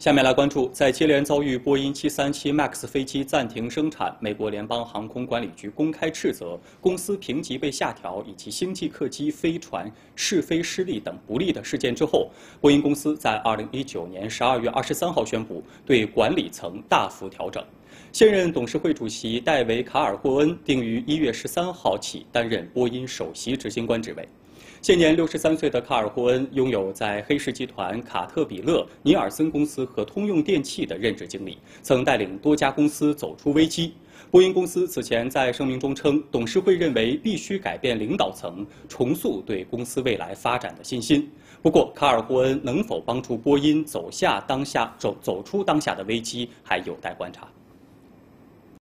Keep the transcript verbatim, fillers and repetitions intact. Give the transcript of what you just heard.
下面来关注，在接连遭遇波音七三七 MAX 飞机暂停生产、美国联邦航空管理局公开斥责、公司评级被下调以及星际客机飞船试飞失利等不利的事件之后，波音公司在二零一九年十二月二十三号宣布对管理层大幅调整。现任董事会主席戴维·卡尔霍恩定于一月十三号起担任波音首席执行官职位。现年六十三岁的卡尔霍恩拥有在黑石集团、卡特彼勒、尼尔森公司和通用电气的任职经历，曾带领多家公司走出危机。波音公司此前在声明中称，董事会认为必须改变领导层，重塑对公司未来发展的信心。不过，卡尔霍恩能否帮助波音走下当下走走出当下的危机，还有待观察。